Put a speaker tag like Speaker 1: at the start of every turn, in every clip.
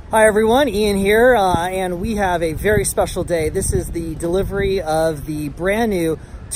Speaker 1: Hi everyone, Ian here, and we have a very special day. This is the delivery of the brand new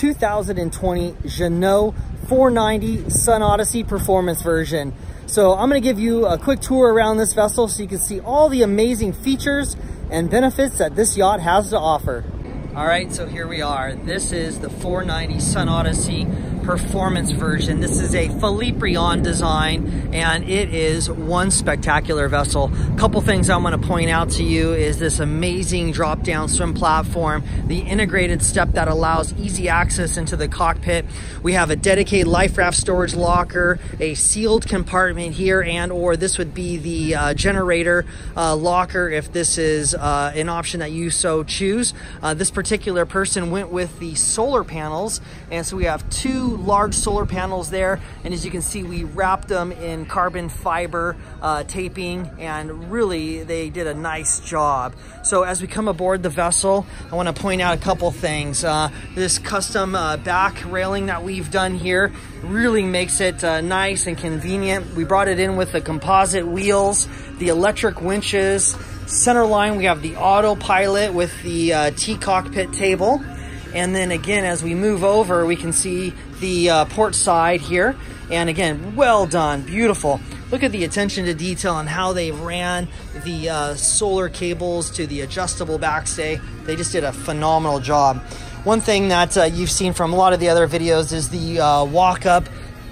Speaker 1: 2020 Jeanneau 490 Sun Odyssey Performance version. So I'm going to give you a quick tour around this vessel so you can see all the amazing features and benefits that this yacht has to offer. All right, so here we are. This is the 490 Sun Odyssey Performance version. This is a Philippe Rion design, and it is one spectacular vessel. A couple things I'm going to point out to you is this amazing drop-down swim platform, the integrated step that allows easy access into the cockpit. We have a dedicated life raft storage locker, a sealed compartment here, and or this would be the generator locker if this is an option that you so choose. This particular person went with the solar panels, and so we have two large solar panels there, and as you can see, we wrapped them in carbon fiber taping, and really they did a nice job. So as we come aboard the vessel, I want to point out a couple things. This custom back railing that we've done here really makes it nice and convenient. We brought it in with the composite wheels, the electric winches. Center line, we have the autopilot with the T-cockpit table. And then again, as we move over, we can see the port side here. And again, well done, beautiful. Look at the attention to detail and how they ran the solar cables to the adjustable backstay. They just did a phenomenal job. One thing that you've seen from a lot of the other videos is the walk up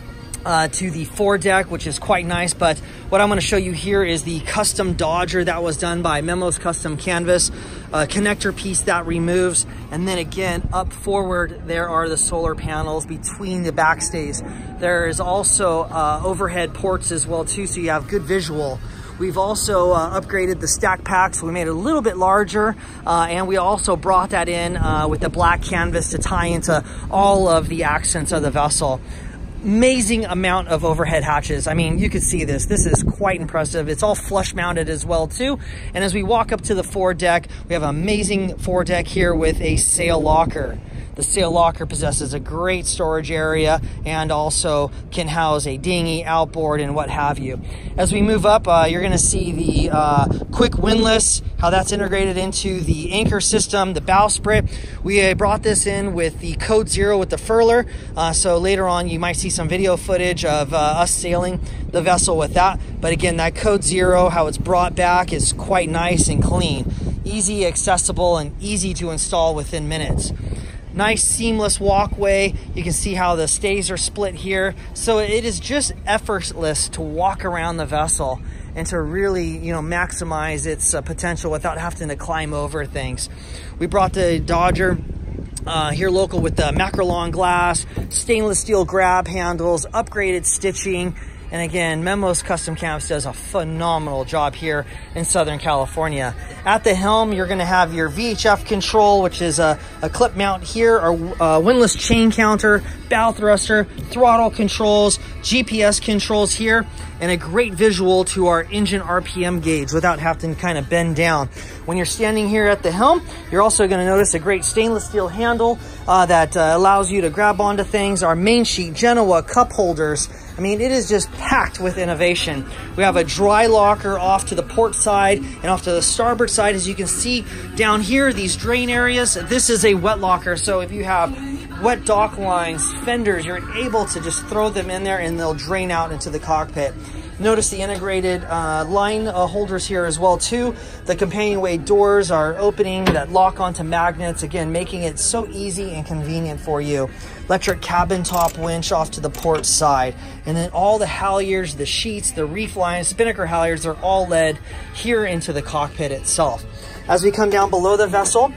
Speaker 1: to the foredeck, which is quite nice. But what I'm going to show you here is the custom dodger that was done by Memo's Custom Canvas, a connector piece that removes, and then again up forward there are the solar panels between the backstays. There is also overhead ports as well too, so you have good visual. We've also upgraded the stack packs. We made it a little bit larger, and we also brought that in with the black canvas to tie into all of the accents of the vessel. Amazing amount of overhead hatches. I mean, you can see this. This is quite impressive. It's all flush mounted as well too. And as we walk up to the foredeck, we have an amazing foredeck here with a sail locker. The sail locker possesses a great storage area and also can house a dinghy, outboard, and what have you. As we move up, you're going to see the quick windlass, how that's integrated into the anchor system, the bowsprit. We brought this in with the Code Zero with the furler, so later on you might see some video footage of us sailing the vessel with that. But again, that Code Zero, how it's brought back, is quite nice and clean. Easy, accessible, and easy to install within minutes. Nice seamless walkway. You can see how the stays are split here. So it is just effortless to walk around the vessel and to really, maximize its potential without having to climb over things. We brought the Dodger here local with the macrolon glass, stainless steel grab handles, upgraded stitching. And again, Memo's Custom Canvas does a phenomenal job here in Southern California. At the helm, you're going to have your VHF control, which is a clip mount here, our windlass chain counter, bow thruster, throttle controls, GPS controls here, and a great visual to our engine RPM gauge without having to kind of bend down. When you're standing here at the helm, you're also going to notice a great stainless steel handle that allows you to grab onto things. Our main sheet, Jeanneau cup holders. I mean, it is just packed with innovation. We have a dry locker off to the port side and off to the starboard side. As you can see down here, these drain areas, this is a wet locker. So if you have wet dock lines, fenders, you're able to just throw them in there and they'll drain out into the cockpit. Notice the integrated line holders here as well too. The companionway doors are opening that lock onto magnets, again making it so easy and convenient for you. Electric cabin top winch off to the port side, and then all the halyards, the sheets, the reef lines, spinnaker halyards are all led here into the cockpit itself. As we come down below the vessel,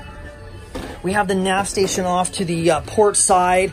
Speaker 1: we have the nav station off to the port side.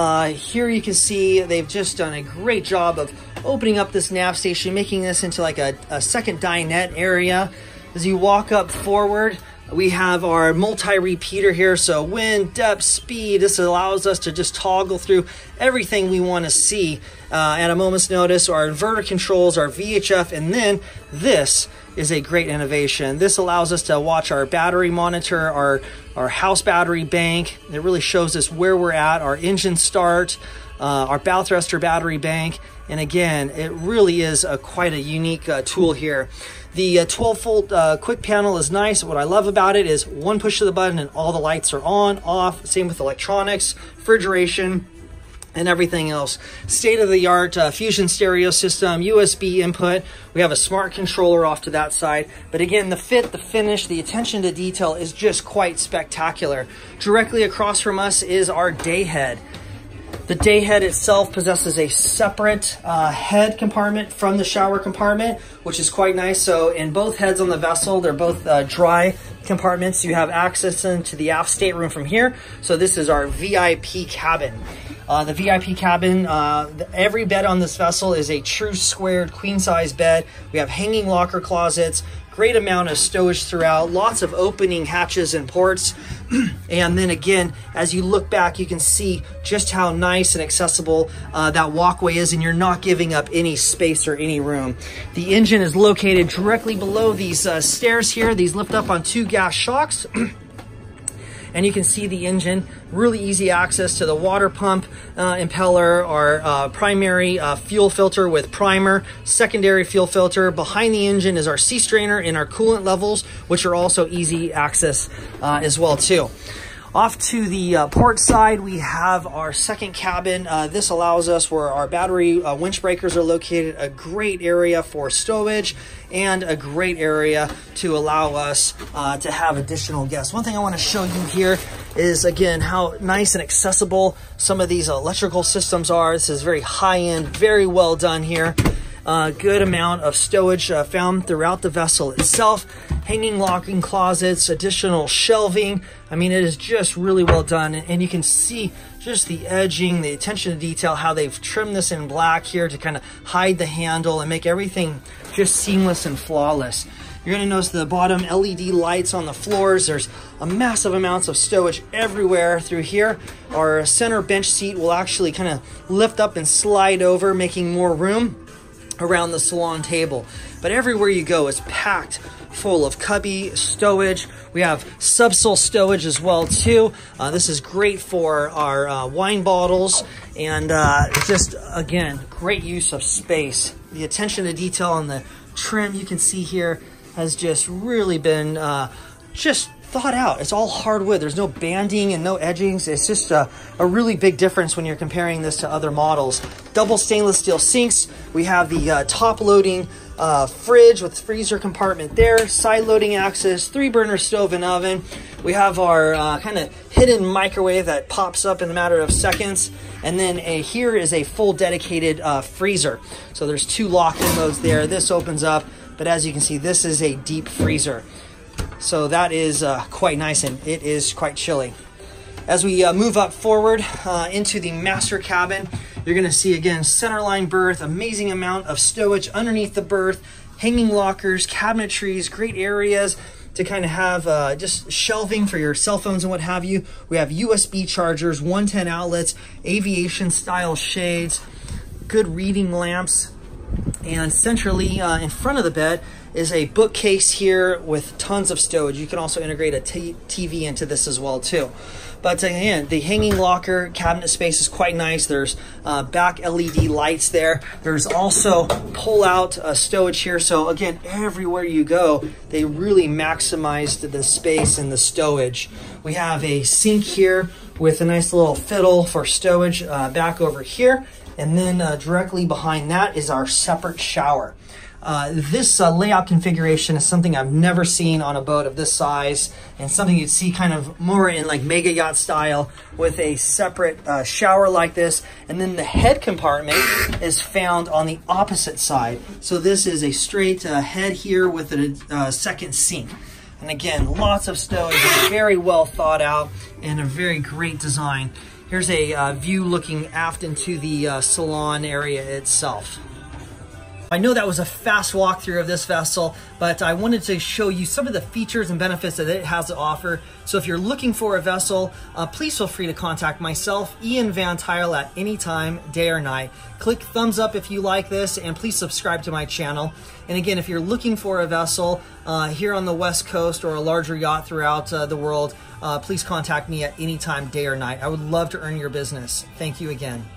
Speaker 1: Here you can see they've just done a great job of opening up this nav station, making this into like a second dinette area. As you walk up forward, we have our multi-repeater here, so wind, depth, speed. This allows us to just toggle through everything we want to see at a moment's notice. Our inverter controls, our VHF, and then this is a great innovation. This allows us to watch our battery monitor, our house battery bank. It really shows us where we're at, our engine start, our bow thruster battery bank. And again, it really is quite a unique tool here. The 12-volt quick panel is nice. What I love about it is one push of the button and all the lights are on, off. Same with electronics, refrigeration, and everything else. State-of-the-art Fusion stereo system, USB input. We have a smart controller off to that side. But again, the fit, the finish, the attention to detail is just quite spectacular. Directly across from us is our day head. The day head itself possesses a separate head compartment from the shower compartment, which is quite nice. So in both heads on the vessel, they're both dry compartments. You have access into the aft stateroom from here. So this is our VIP cabin. The VIP cabin, every bed on this vessel is a true squared queen size bed. We have hanging locker closets, great amount of stowage throughout, lots of opening hatches and ports. And then again, as you look back, you can see just how nice and accessible that walkway is, and you're not giving up any space or any room. The engine is located directly below these stairs here. These lift up on 2 gas shocks. And you can see the engine, really easy access to the water pump, impeller, our primary fuel filter with primer, secondary fuel filter. Behind the engine is our sea strainer and our coolant levels, which are also easy access as well too. Off to the port side, we have our second cabin. This allows us, where our battery winch breakers are located, a great area for stowage and a great area to allow us to have additional guests. One thing I want to show you here is, again, how nice and accessible some of these electrical systems are. This is very high-end, very well done here. Good amount of stowage found throughout the vessel itself. Hanging locking closets, additional shelving. I mean, it is just really well done. And you can see just the edging, the attention to detail, how they've trimmed this in black here to kind of hide the handle and make everything just seamless and flawless. You're going to notice the bottom LED lights on the floors. There's a massive amounts of stowage everywhere through here. Our center bench seat will actually kind of lift up and slide over, making more room around the salon table. But everywhere you go is packed full of cubby stowage. We have subsole stowage as well too. This is great for our wine bottles, and just, again, great use of space. The attention to detail on the trim you can see here has just really been just thought out. It's all hardwood. There's no banding and no edgings. It's just a really big difference when you're comparing this to other models. Double stainless steel sinks. We have the top loading fridge with freezer compartment there, side loading access, 3-burner stove and oven. We have our kind of hidden microwave that pops up in a matter of seconds. And then here is a full dedicated freezer. So there's 2 lock-in modes there. This opens up, but as you can see, this is a deep freezer. So that is quite nice, and it is quite chilly. As we move up forward into the master cabin, you're going to see, again, centerline berth, amazing amount of stowage underneath the berth, hanging lockers, cabinetries, great areas to kind of have just shelving for your cell phones and what have you. We have USB chargers, 110 outlets, aviation style shades, good reading lamps, and centrally in front of the bed is a bookcase here with tons of stowage. You can also integrate a TV into this as well too. But again, the hanging locker cabinet space is quite nice. There's back LED lights there. There's also pull-out stowage here. So again, everywhere you go, they really maximized the space and the stowage. We have a sink here with a nice little fiddle for stowage back over here. And then directly behind that is our separate shower. This layout configuration is something I've never seen on a boat of this size, and something you'd see kind of more in like mega yacht style, with a separate shower like this. And then the head compartment is found on the opposite side. So this is a straight head here with a second sink. And again, lots of stowage, very well thought out, and a very great design. Here's a view looking aft into the salon area itself. I know that was a fast walkthrough of this vessel, but I wanted to show you some of the features and benefits that it has to offer. So if you're looking for a vessel, please feel free to contact myself, Ian Van Tuyl, at any time, day or night. Click thumbs up if you like this, and please subscribe to my channel. And again, if you're looking for a vessel here on the West Coast or a larger yacht throughout the world, please contact me at any time, day or night. I would love to earn your business. Thank you again.